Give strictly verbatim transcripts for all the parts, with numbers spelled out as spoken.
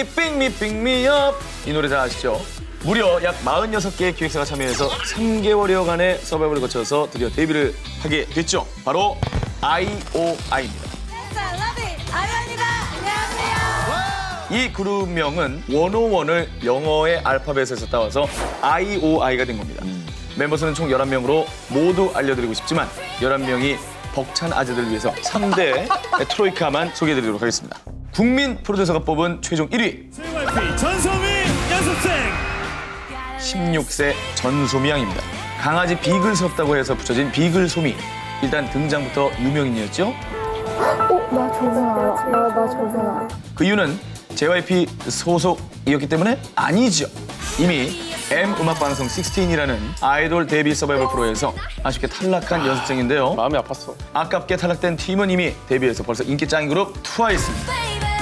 미, 빙미, 빙미업. 이 노래 잘 아시죠? 무려 약 사십육 개의 기획사가 참여해서 삼 개월여간의 서바이벌을 거쳐서 드디어 데뷔를 하게 됐죠. 바로 아이오아이입니다. 아이오아이입니다. 안녕하세요. 이 그룹명은 백일을 영어의 알파벳에서 따와서 아이오아이가 된 겁니다. 음. 멤버 수는 총 열한 명으로 모두 알려드리고 싶지만 열한 명이 벅찬 아재들을 위해서 삼 대 트로이카만 소개해드리도록 하겠습니다. 국민 프로듀서가 뽑은 최종 일 위. 제이와이피 전소미 연습생. 십육 세 전소미 양입니다. 강아지 비글스럽다고 해서 붙여진 비글소미. 일단 등장부터 유명인이었죠. 어? 나 저분 알아. 나, 나 저분 알아. 그 이유는 제이와이피 소속이었기 때문에 아니죠. 이미 M음악방송 십육이라는 아이돌 데뷔 서바이벌 프로에서 아쉽게 탈락한 연습생인데요. 마음이 아팠어. 아깝게 탈락된 팀은 이미 데뷔해서 벌써 인기 짱 그룹 트와이스입니다.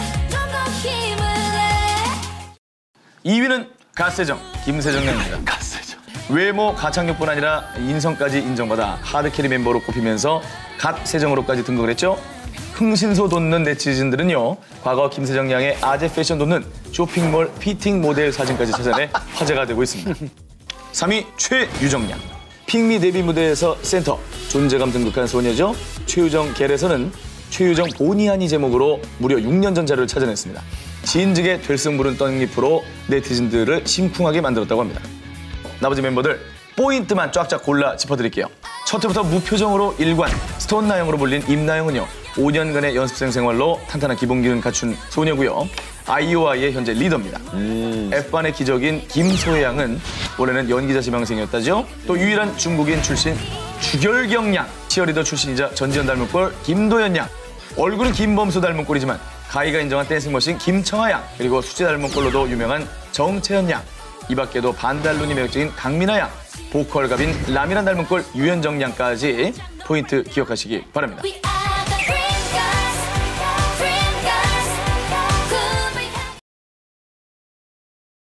이 위는 갓세정, 김세정 양입니다. 갓세정. 외모, 가창력뿐 아니라 인성까지 인정받아 하드캐리 멤버로 꼽히면서 갓세정으로까지 등극을 했죠. 흥신소 돋는 네티즌들은요, 과거 김세정 양의 아재 패션 돋는 쇼핑몰 피팅 모델 사진까지 찾아내 화제가 되고 있습니다. 삼 위 최유정 양. 핑미 데뷔 무대에서 센터, 존재감 등극한 소녀죠. 최유정 겔에서는 최유정 보니 아니 제목으로 무려 육 년 전 자료를 찾아냈습니다. 진즉의 될승 부른 떡잎으로 네티즌들을 심쿵하게 만들었다고 합니다. 나머지 멤버들 포인트만 쫙쫙 골라 짚어드릴게요. 첫 해부터 무표정으로 일관, 스톤 나영으로 불린 임나영은요, 오 년간의 연습생 생활로 탄탄한 기본기는 갖춘 소녀고요. 아이오아이의 현재 리더입니다. 음. 에프원의 기적인 김소혜 양은 원래는 연기자 지망생이었다죠. 또 유일한 중국인 출신 주결경 양, 치어리더 출신이자 전지현 닮은 꼴 김도연 양, 얼굴은 김범수 닮은 꼴이지만 가희가 인정한 댄싱 머신 김청아 양, 그리고 수지 닮은 꼴로도 유명한 정채연 양, 이 밖에도 반달눈이 매력적인 강민아 양, 보컬 갑인 라미란 닮은 꼴 유현정 양까지 포인트 기억하시기 바랍니다.